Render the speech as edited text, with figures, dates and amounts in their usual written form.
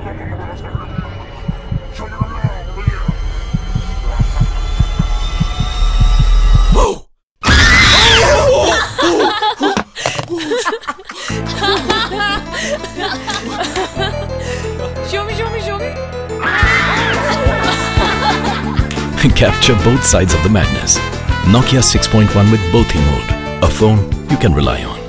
Show me. Capture both sides of the madness. Nokia 6.1 with both mode. A phone you can rely on.